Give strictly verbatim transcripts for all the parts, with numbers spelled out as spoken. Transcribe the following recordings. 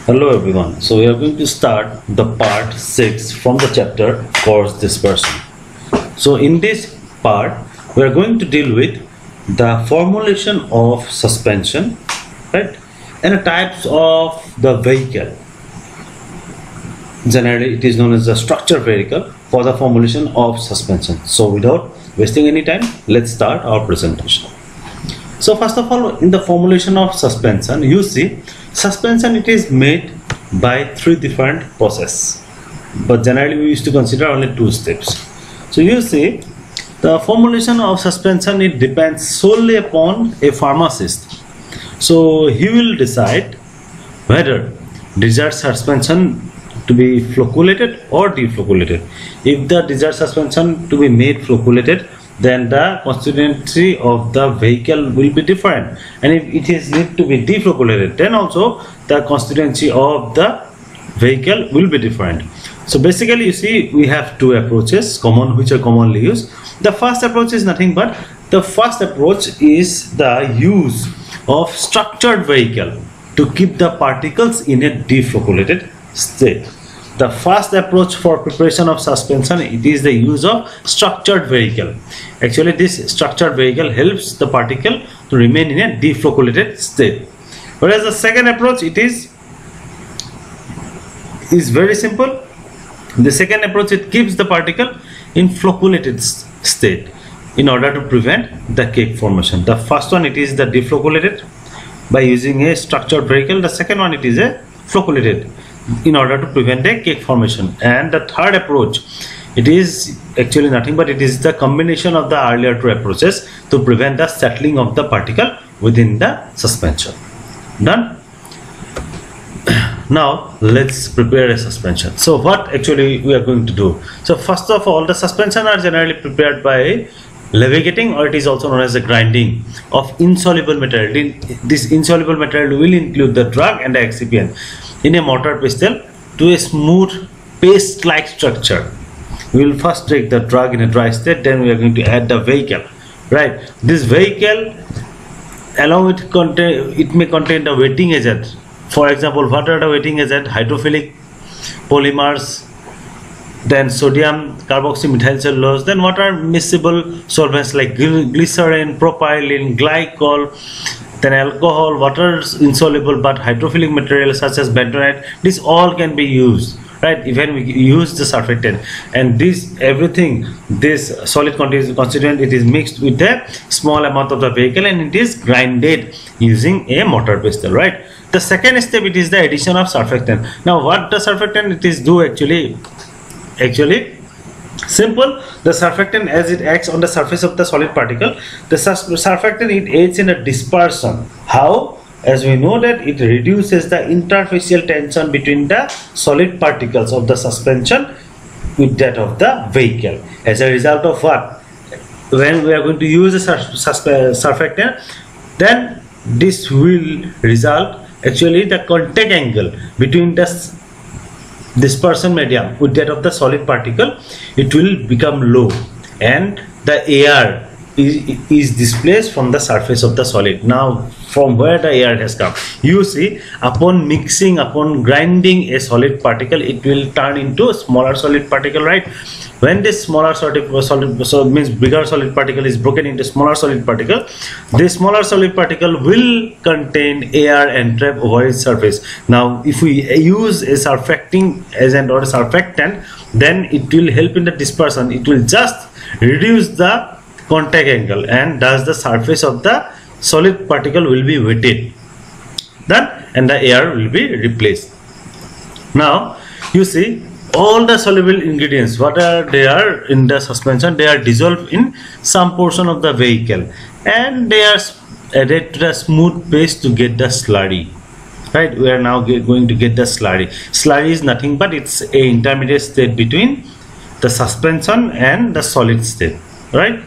Hello everyone. So we are going to start the part six from the chapter course dispersion. So in this part we are going to deal with the formulation of suspension, right, and the types of the vehicle. Generally it is known as the structured vehicle for the formulation of suspension. So without wasting any time, let's start our presentation. So first of all, in the formulation of suspension, you see suspension it is made by three different processes, but generally we used to consider only two steps. So you see the formulation of suspension, it depends solely upon a pharmacist. So he will decide whether desired suspension to be flocculated or deflocculated. If the desired suspension to be made flocculated, then the constituency of the vehicle will be different, and if it is need to be deflocculated, then also the constituency of the vehicle will be different. So basically you see we have two approaches common which are commonly used. The first approach is nothing but the first approach is the use of structured vehicle to keep the particles in a deflocculated state. The first approach for preparation of suspension, it is the use of structured vehicle. Actually this structured vehicle helps the particle to remain in a deflocculated state. Whereas the second approach, it is is very simple. The second approach, it keeps the particle in flocculated state in order to prevent the cake formation. The first one, it is the deflocculated by using a structured vehicle. The second one, it is a flocculated in order to prevent a cake formation. And the third approach, it is actually nothing but it is the combination of the earlier two approaches to prevent the settling of the particle within the suspension. Done? Now let's prepare a suspension. So what actually we are going to do? So first of all, the suspension are generally prepared by levigating, or it is also known as the grinding of insoluble material. This insoluble material will include the drug and the excipient in a mortar pestle to a smooth paste-like structure. We will first take the drug in a dry state, then we are going to add the vehicle. Right? This vehicle, along with contain, it may contain the wetting agent. For example, what are the wetting agent? Hydrophilic polymers, then sodium carboxymethyl cellulose. Then what are miscible solvents like glycerin, propylene, glycol, then alcohol, water insoluble but hydrophilic material such as bentonite. This all can be used, right? Even we use the surfactant, and this everything, this solid constituent, it is mixed with a small amount of the vehicle and it is grinded using a mortar pestle, right? The second step, it is the addition of surfactant. Now what the surfactant it is do actually? Actually simple. The surfactant, as it acts on the surface of the solid particle, the surfactant it aids in a dispersion. How? As we know that it reduces the interfacial tension between the solid particles of the suspension with that of the vehicle. As a result of what? When we are going to use the surfactant, then this will result actually the contact angle between the dispersion medium with that of the solid particle, it will become low and the air is, is displaced from the surface of the solid. Now from where the air has come, you see upon mixing, upon grinding a solid particle, it will turn into a smaller solid particle, right? When this smaller solid, solid so means bigger solid particle is broken into smaller solid particle, this smaller solid particle will contain air and trap over its surface. Now if we use a surfacting agent or a surfactant, then it will help in the dispersion. It will just reduce the contact angle and thus the surface of the solid particle will be wetted, then and the air will be replaced. Now you see all the soluble ingredients, what are they are in the suspension, they are dissolved in some portion of the vehicle and they are added to the smooth paste to get the slurry, right? We are now get, going to get the slurry. Slurry is nothing but it's a intermediate state between the suspension and the solid state, right?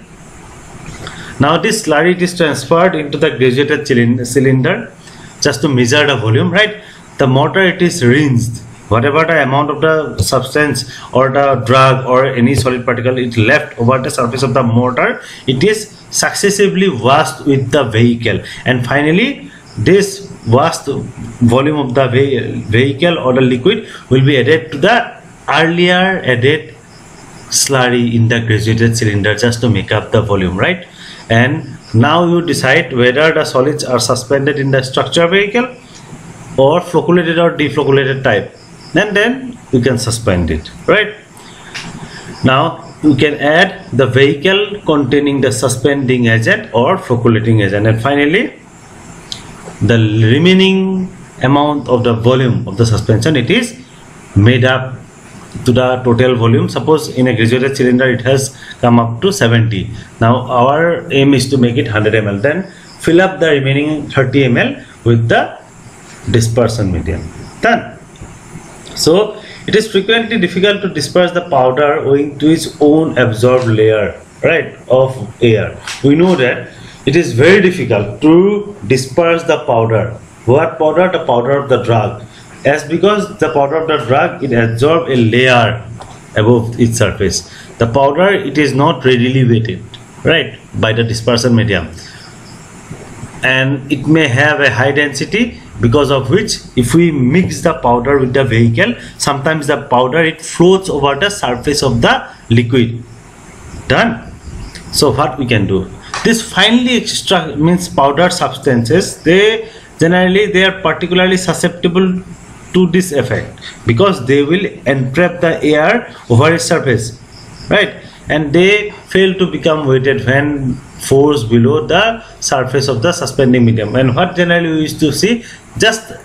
Now this slurry is transferred into the graduated cylinder just to measure the volume, right? The mortar, it is rinsed. Whatever the amount of the substance or the drug or any solid particle is left over the surface of the mortar, it is successively washed with the vehicle, and finally this vast volume of the vehicle or the liquid will be added to the earlier added slurry in the graduated cylinder just to make up the volume, right? And now you decide whether the solids are suspended in the structure vehicle or flocculated or deflocculated type, and then you can suspend it, right? Now you can add the vehicle containing the suspending agent or flocculating agent, and finally the remaining amount of the volume of the suspension, it is made up to the total volume. Suppose in a graduated cylinder it has come up to seventy. Now our aim is to make it one hundred milliliters. Then fill up the remaining thirty milliliters with the dispersion medium. Done. So it is frequently difficult to disperse the powder owing to its own absorbed layer, right, of air. We know that it is very difficult to disperse the powder. What powder? The powder of the drug. As because the powder of the drug, it absorbs a layer above its surface. The powder, it is not readily weighted, right, by the dispersion medium, and it may have a high density, because of which if we mix the powder with the vehicle, sometimes the powder, it floats over the surface of the liquid. Done. So what we can do? This finely extract means powdered substances, they generally they are particularly susceptible to this effect because they will entrap the air over its surface, right, and they fail to become weighted when forced below the surface of the suspending medium. And what generally we used to see, just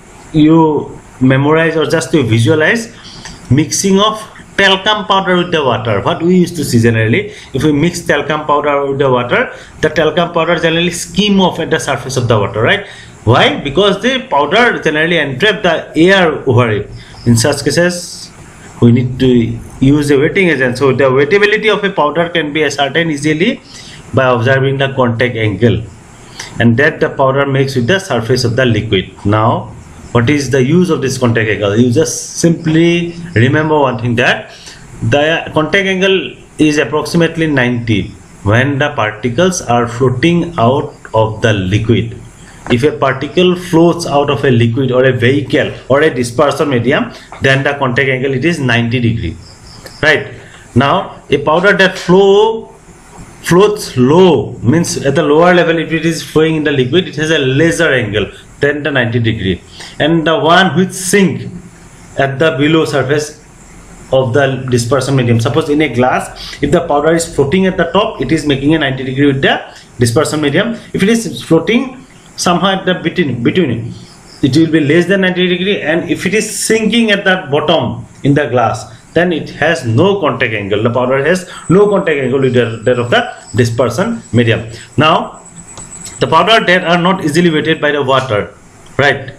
you memorize or just to visualize mixing of talcum powder with the water. What we used to see generally, if we mix talcum powder with the water, the talcum powder generally skim off at the surface of the water, right? Why? Because the powder generally entrap the air over it. In such cases, we need to use a weighting agent. So the weightability of a powder can be ascertained easily by observing the contact angle, and that the powder makes with the surface of the liquid. Now, what is the use of this contact angle? You just simply remember one thing, that the contact angle is approximately ninety when the particles are floating out of the liquid. If a particle floats out of a liquid or a vehicle or a dispersion medium, then the contact angle, it is ninety degree, right? Now a powder that flow floats low, means at the lower level, if it is flowing in the liquid, it has a lesser angle than the ninety degree, and the one which sink at the below surface of the dispersion medium. Suppose in a glass, if the powder is floating at the top, it is making a ninety degree with the dispersion medium. If it is floating somehow at the between between it will be less than ninety degree, and if it is sinking at the bottom in the glass, then it has no contact angle. The powder has no contact angle with that of the dispersion medium. Now the powder that are not easily weighted by the water, right,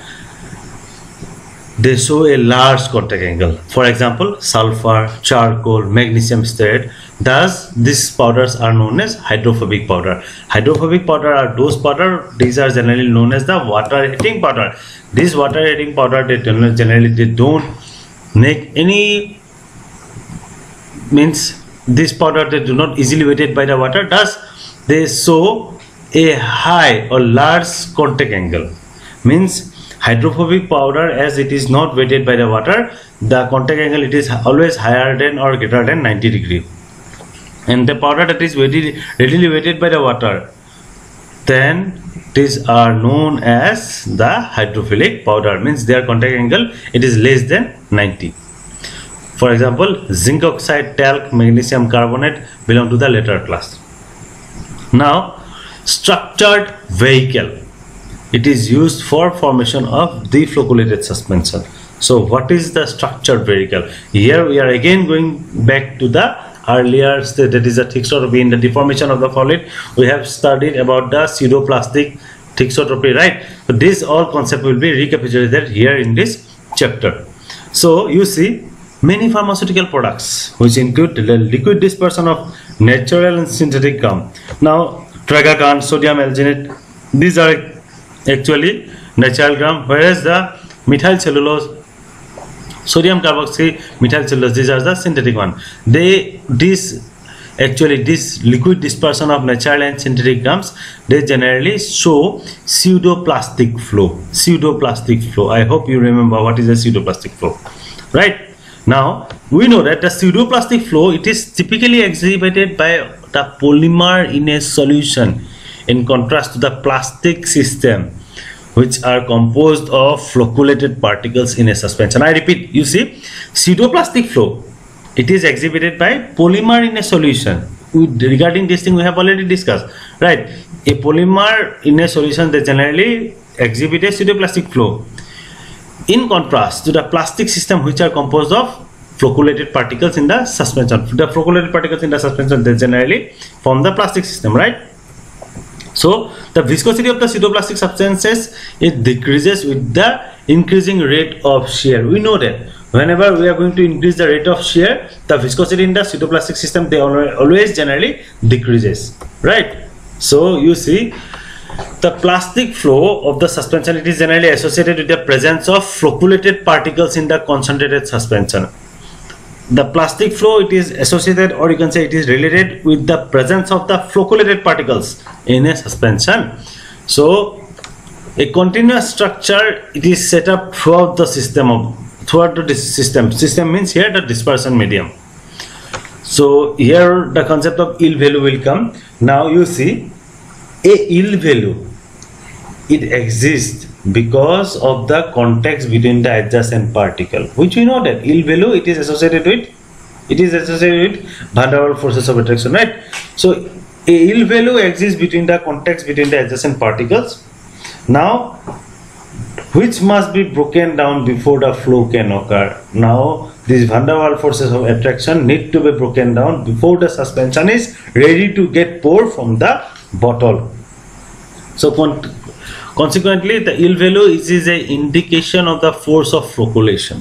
they show a large contact angle. For example, sulfur, charcoal, magnesium stearate. Thus these powders are known as hydrophobic powder. Hydrophobic powder are those powder, these are generally known as the water heating powder. This water heating powder, they generally they don't make any, means this powder, they do not easily weighted by the water, thus they show a high or large contact angle. Means hydrophobic powder, as it is not weighted by the water, the contact angle, it is always higher than or greater than ninety degree. And the powder that is weighted, readily weighted by the water, then these are known as the hydrophilic powder, means their contact angle, it is less than ninety. For example, zinc oxide, talc, magnesium carbonate belong to the latter class. Now, structured vehicle, it is used for formation of deflocculated suspension. So what is the structured vehicle? Here we are again going back to the earlier state, that is the thixotropy. In the deformation of the solid, we have studied about the pseudoplastic thixotropy, right? So this all concept will be recapitulated here in this chapter. So you see, many pharmaceutical products which include the liquid dispersion of natural and synthetic gum. Now tragacan, sodium alginate, these are actually natural gum, whereas the methyl cellulose, sodium carboxy, methyl cellulose, these are the synthetic one. They, this actually this liquid dispersion of natural and synthetic gums, they generally show pseudoplastic flow. Pseudoplastic flow. I hope you remember what is a pseudoplastic flow, right? Now we know that the pseudoplastic flow, it is typically exhibited by the polymer in a solution, in contrast to the plastic system, which are composed of flocculated particles in a suspension. I repeat, you see, pseudoplastic flow, it is exhibited by polymer in a solution. We, regarding this thing we have already discussed, right? A polymer in a solution, they generally exhibit a pseudoplastic flow, in contrast to the plastic system, which are composed of flocculated particles in the suspension. The flocculated particles in the suspension, they generally form the plastic system, right? So the viscosity of the pseudoplastic substances, it decreases with the increasing rate of shear. We know that whenever we are going to increase the rate of shear, the viscosity in the pseudoplastic system, they always generally decreases, right? So you see, the plastic flow of the suspension, it is generally associated with the presence of flocculated particles in the concentrated suspension. The plastic flow, it is associated, or you can say it is related with the presence of the flocculated particles in a suspension. So a continuous structure, it is set up throughout the system of throughout the system. System means here the dispersion medium. So here the concept of yield value will come. Now you see, a yield value, it exists because of the context between the adjacent particle, which we know that yield value, it is associated with it is associated with van der Waals forces of attraction, right? So a yield value exists between the context between the adjacent particles, now which must be broken down before the flow can occur. Now these van der Waals forces of attraction need to be broken down before the suspension is ready to get poured from the bottle. So con consequently, the yield value is, is an indication of the force of flocculation.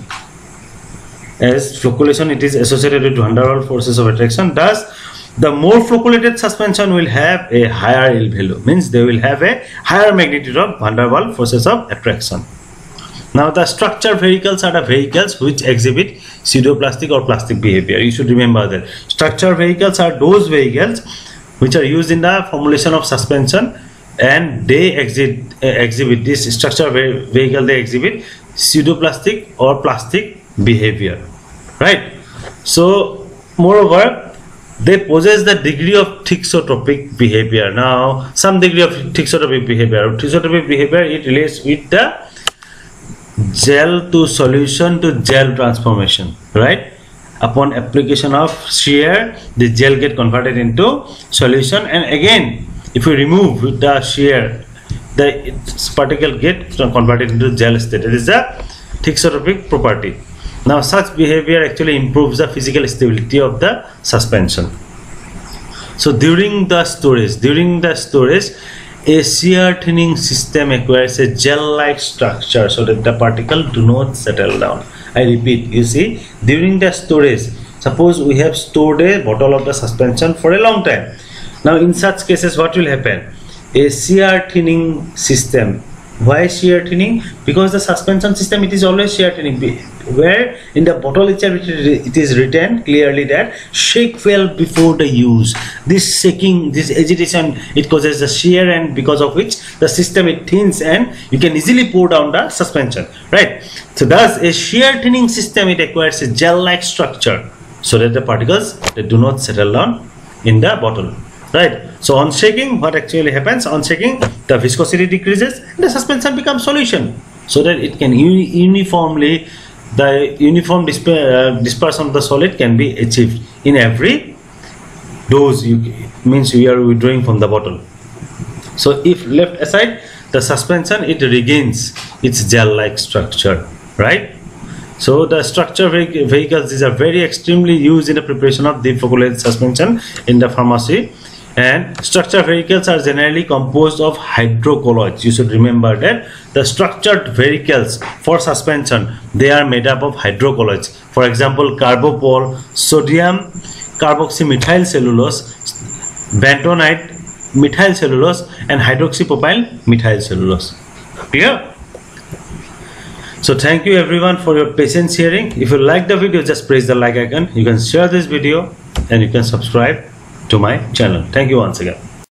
As flocculation, it is associated with van der Waals forces of attraction. Thus, the more flocculated suspension will have a higher yield value. Means they will have a higher magnitude of van der Waals forces of attraction. Now, the structured vehicles are the vehicles which exhibit pseudoplastic or plastic behavior. You should remember that structured vehicles are those vehicles which are used in the formulation of suspension, and they exhibit uh, exhibit this structure vehicle, they exhibit pseudoplastic or plastic behavior, right? So moreover, they possess the degree of thixotropic behavior. Now some degree of thixotropic behavior thixotropic behavior it relates with the gel to solution to gel transformation, right? Upon application of shear, the gel get converted into solution, and again if we remove the shear, the particle get converted into gel state. It is a thixotropic property. Now such behavior actually improves the physical stability of the suspension. So during the storage, during the storage, a shear thinning system acquires a gel-like structure so that the particle do not settle down. I repeat, you see, during the storage, suppose we have stored a bottle of the suspension for a long time. Now in such cases, what will happen? A shear thinning system. Why shear thinning? Because the suspension system, it is always shear thinning, where in the bottle itself it is written clearly that shake well before the use. This shaking, this agitation, it causes the shear, and because of which the system it thins and you can easily pour down the suspension, right? So thus a shear thinning system, it acquires a gel-like structure so that the particles, they do not settle down in the bottle, right? So on shaking, what actually happens? On shaking, the viscosity decreases and the suspension becomes solution, so that it can uni uniformly the uniform disp uh, dispersion of the solid can be achieved in every dose. You means we are withdrawing from the bottle. So if left aside, the suspension, it regains its gel-like structure, right? So the structure vehicles, these are very extremely used in the preparation of deflocculated suspension in the pharmacy. And structure vehicles are generally composed of hydrocolloids. You should remember that the structured vehicles for suspension, they are made up of hydrocolloids. For example, carbopol, sodium carboxymethyl cellulose, bentonite methyl cellulose, and hydroxypropyl methyl cellulose. Clear? So thank you everyone for your patience hearing. If you like the video, just press the like icon. You can share this video and you can subscribe. to my channel. Thank you once again.